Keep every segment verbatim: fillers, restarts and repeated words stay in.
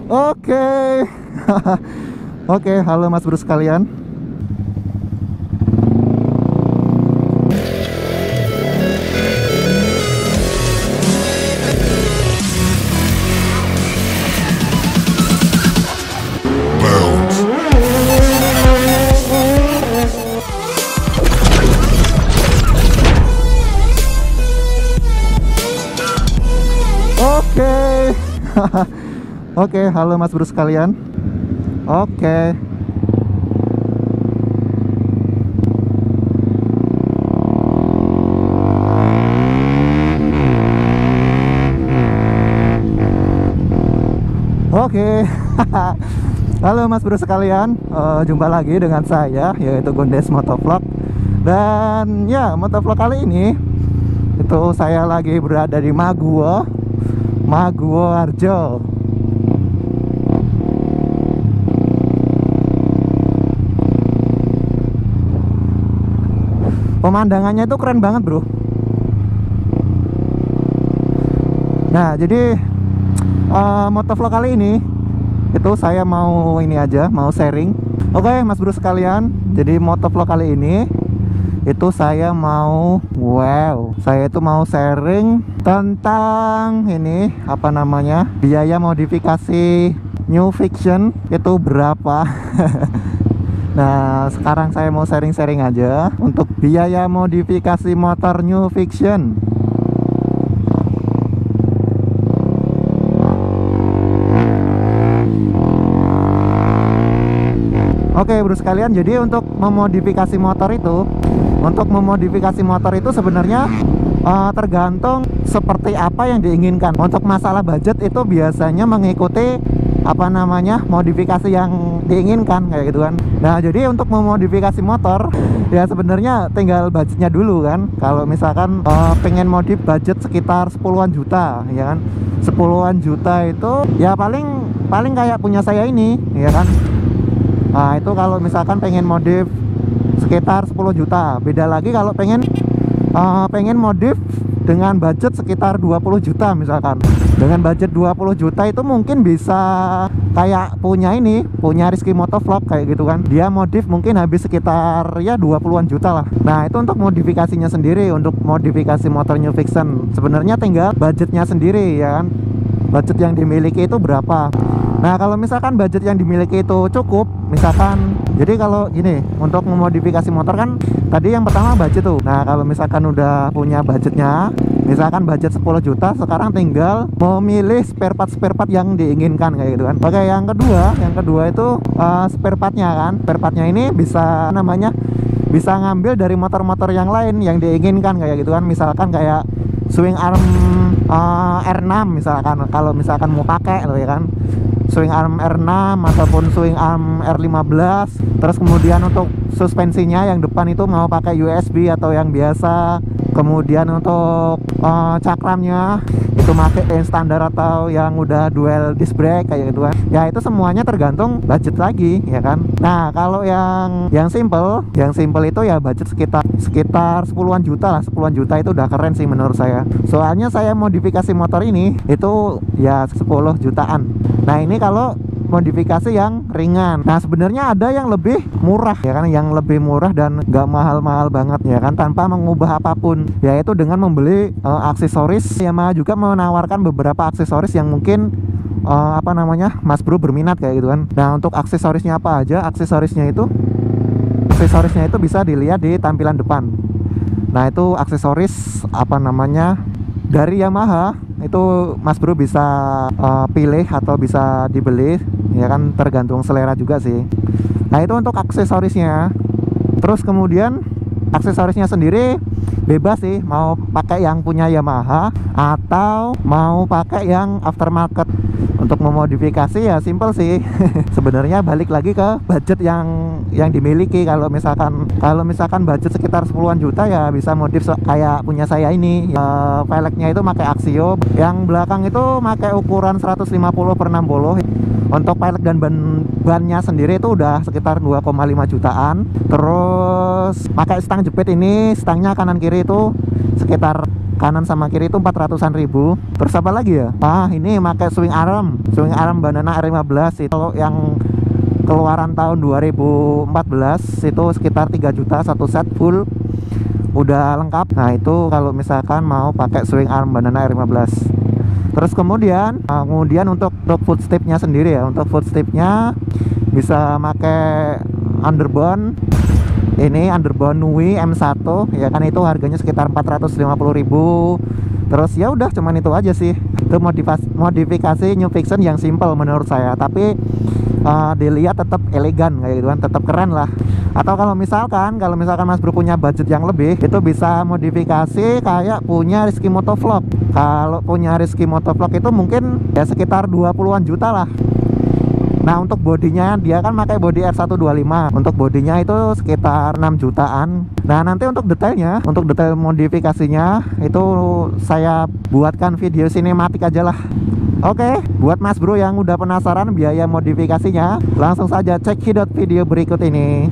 Oke. Oke, halo Mas Bro sekalian. Oke. Oke, halo Mas Bro sekalian. Oke. Oke. Halo Mas Bro sekalian, uh, jumpa lagi dengan saya, yaitu Gondes Motovlog. Dan ya, motovlog kali ini itu saya lagi berada di Maguwo, Maguwo Harjo. Pemandangannya itu keren banget bro. Nah jadi uh, motovlog kali ini itu saya mau ini aja, mau sharing. Oke Mas Bro sekalian, jadi motovlog kali ini itu saya mau wow saya itu mau sharing tentang ini apa namanya, biaya modifikasi New Fiction itu berapa. Nah sekarang saya mau sharing-sharing aja untuk biaya modifikasi motor New Fiction. Oke bro sekalian, jadi untuk memodifikasi motor itu Untuk memodifikasi motor itu sebenarnya uh, tergantung seperti apa yang diinginkan. Untuk masalah budget itu biasanya mengikuti apa namanya, modifikasi yang diinginkan kayak gitu kan. Nah jadi untuk memodifikasi motor ya sebenarnya tinggal budgetnya dulu kan. Kalau misalkan uh, pengen modif budget sekitar sepuluhan juta ya kan, sepuluhan juta itu ya paling paling kayak punya saya ini ya kan. Nah itu kalau misalkan pengen modif sekitar sepuluh juta. Beda lagi kalau pengen uh, pengen modif dengan budget sekitar dua puluh juta misalkan. Dengan budget dua puluh juta itu mungkin bisa kayak punya ini, punya Rizky Motovlog kayak gitu kan. Dia modif mungkin habis sekitar ya dua puluhan juta lah. Nah itu untuk modifikasinya sendiri, untuk modifikasi motor New Fiction. Sebenarnya tinggal budgetnya sendiri ya kan, budget yang dimiliki itu berapa. Nah kalau misalkan budget yang dimiliki itu cukup, misalkan jadi kalau gini, untuk memodifikasi motor kan tadi yang pertama budget tuh. Nah kalau misalkan udah punya budgetnya, misalkan budget sepuluh juta, sekarang tinggal memilih spare part spare part yang diinginkan kayak gitu kan. Oke, yang kedua, yang kedua itu uh, spare partnya kan. Spare partnya ini bisa namanya bisa ngambil dari motor-motor yang lain yang diinginkan kayak gitu kan. Misalkan kayak swing arm uh, R enam misalkan, kalau misalkan mau pakai loh ya kan, swing arm R enam ataupun swing arm R lima belas. Terus kemudian untuk suspensinya yang depan itu mau pakai U S B atau yang biasa. Kemudian untuk uh, cakramnya itu pakai yang standar atau yang udah dual disc brake kayak gitu kan. Ya itu semuanya tergantung budget lagi ya kan. Nah kalau yang yang simple, yang simple itu ya budget sekitar sekitar sepuluhan juta lah. Sepuluhan juta itu udah keren sih menurut saya. Soalnya saya modifikasi motor ini itu ya sepuluh jutaan. Nah ini kalau modifikasi yang ringan. Nah sebenarnya ada yang lebih murah ya kan, yang lebih murah dan nggak mahal-mahal banget ya kan, tanpa mengubah apapun, yaitu dengan membeli uh, aksesoris. Yamaha juga menawarkan beberapa aksesoris yang mungkin uh, apa namanya, Mas Bro berminat kayak gitu kan. Nah untuk aksesorisnya apa aja? Aksesorisnya itu aksesorisnya itu bisa dilihat di tampilan depan. Nah itu aksesoris apa namanya dari Yamaha, itu Mas Bro bisa uh, pilih atau bisa dibeli ya kan, tergantung selera juga sih. Nah itu untuk aksesorisnya. Terus kemudian aksesorisnya sendiri bebas sih, mau pakai yang punya Yamaha atau mau pakai yang aftermarket. Untuk memodifikasi ya simple sih. Sebenarnya balik lagi ke budget yang yang dimiliki. Kalau misalkan kalau misalkan budget sekitar sepuluhan juta ya bisa modif kayak punya saya ini. E, velgnya itu pakai Axio, yang belakang itu pakai ukuran seratus lima puluh per enam puluh. Untuk velg dan ban bannya sendiri itu udah sekitar dua koma lima jutaan. Terus pakai stang jepit ini, stangnya kanan kiri itu sekitar kanan sama kiri itu empat ratusan ribu. Terus apa lagi ya? Ah, ini pakai swing arm, swing arm Banana R lima belas itu yang keluaran tahun dua ribu empat belas itu sekitar tiga juta satu set full, udah lengkap. Nah itu kalau misalkan mau pakai swing arm Banana R lima belas. Terus kemudian uh, kemudian untuk untuk footstepnya sendiri ya, untuk footstepnya bisa pakai underbone. Ini underbone Nui M satu ya kan, itu harganya sekitar empat ratus lima puluh ribu. Terus ya udah cuman itu aja sih. Itu modifikasi, modifikasi New Fiction yang simple menurut saya, tapi uh, dilihat tetap elegan kayak gitu kan, tetap keren lah. Atau kalau misalkan kalau misalkan Mas Bro punya budget yang lebih, itu bisa modifikasi kayak punya Rizky Motovlog. Kalau punya Rizky Motovlog itu mungkin ya sekitar dua puluhan juta lah. Nah untuk bodinya dia kan pakai body R seratus dua puluh lima. Untuk bodinya itu sekitar enam jutaan. Nah nanti untuk detailnya, untuk detail modifikasinya itu saya buatkan video sinematik aja lah. Oke, buat Mas Bro yang udah penasaran biaya modifikasinya, langsung saja cek hidot video berikut ini.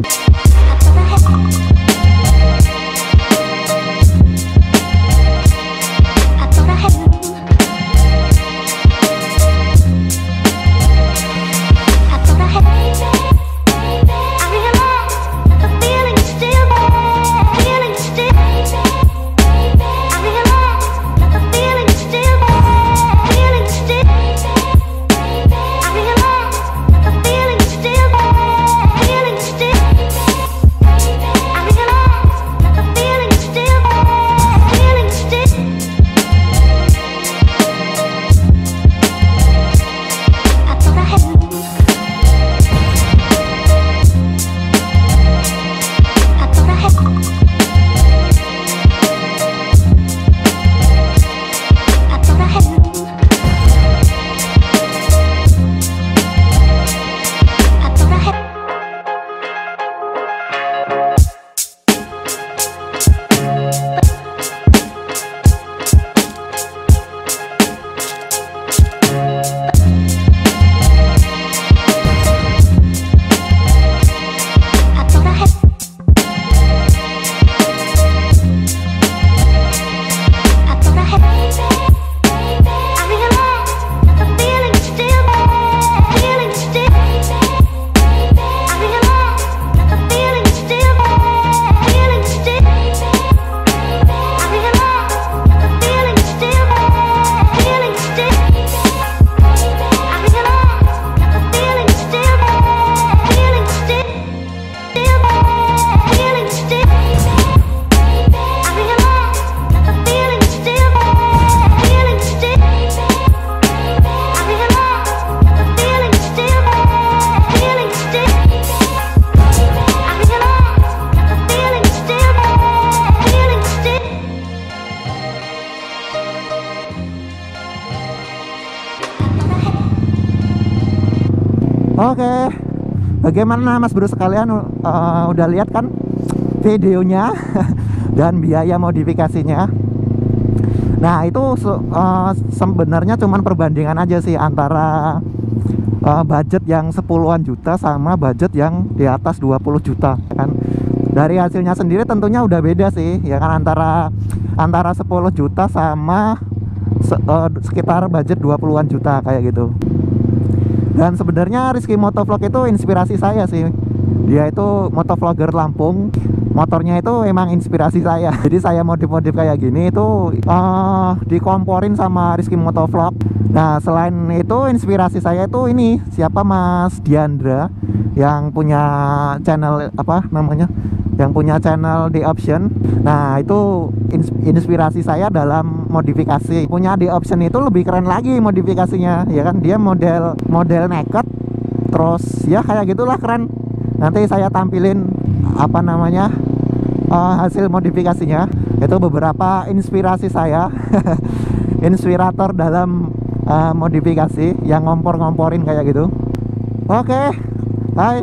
Oke, bagaimana Mas Bro sekalian, uh, udah lihat kan videonya dan biaya modifikasinya. Nah itu uh, sebenarnya cuman perbandingan aja sih antara uh, budget yang sepuluhan juta sama budget yang di atas dua puluh juta kan. Dari hasilnya sendiri tentunya udah beda sih ya kan, antara antara sepuluh juta sama se, uh, sekitar budget dua puluhan juta kayak gitu. Dan sebenarnya Rizky Motovlog itu inspirasi saya sih. Dia itu motovlogger Lampung. Motornya itu emang inspirasi saya. Jadi saya modif-modif kayak gini itu uh, dikomporin sama Rizky Motovlog. Nah selain itu inspirasi saya itu ini siapa, Mas Diandra yang punya channel apa namanya, yang punya channel The Option. Nah itu inspirasi saya dalam modifikasi. Punya The Option itu lebih keren lagi modifikasinya ya kan. Dia model model naked, terus ya kayak gitulah keren. Nanti saya tampilin apa namanya uh, hasil modifikasinya. Itu beberapa inspirasi saya inspirator dalam uh, modifikasi yang ngompor-ngomporin kayak gitu. Oke, hai.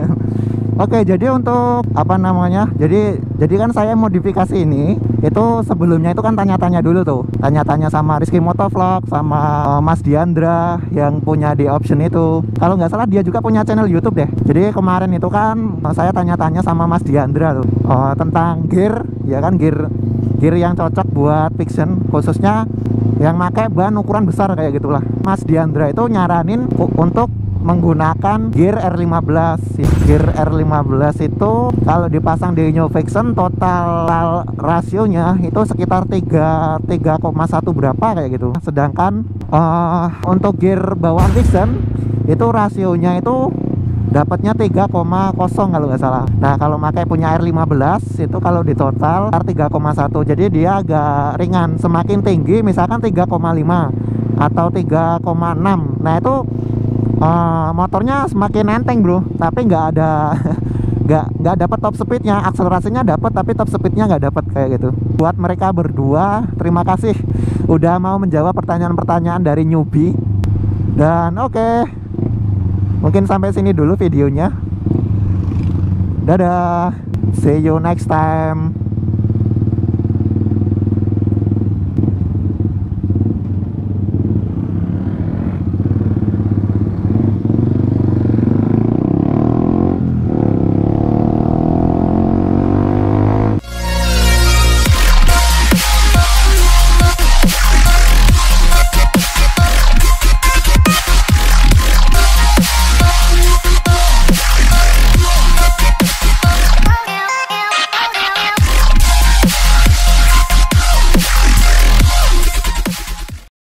Oke, jadi untuk apa namanya, jadi jadi kan saya modifikasi ini itu sebelumnya itu kan tanya-tanya dulu tuh, tanya-tanya sama Rizky Motovlog, sama uh, Mas Diandra yang punya The Option itu. Kalau nggak salah dia juga punya channel YouTube deh. Jadi kemarin itu kan uh, saya tanya-tanya sama Mas Diandra tuh uh, tentang gear, ya kan, gear gear yang cocok buat fiction, khususnya yang pakai ban ukuran besar kayak gitulah. Mas Diandra itu nyaranin untuk menggunakan gear R lima belas. Gear R lima belas itu kalau dipasang di New Fiction total rasionya itu sekitar tiga koma satu berapa kayak gitu. Sedangkan uh, untuk gear bawaan Fiction itu rasionya itu dapatnya tiga koma nol kalau nggak salah. Nah, kalau pakai punya R lima belas itu kalau di total tiga koma satu. Jadi dia agak ringan. Semakin tinggi misalkan tiga koma lima atau tiga koma enam. Nah, itu Uh, motornya semakin enteng bro, tapi nggak ada nggak nggak dapat top speednya. Akselerasinya dapat tapi top speednya nggak dapat kayak gitu. Buat mereka berdua, terima kasih udah mau menjawab pertanyaan-pertanyaan dari newbie. Dan oke, okay, mungkin sampai sini dulu videonya. Dadah, see you next time.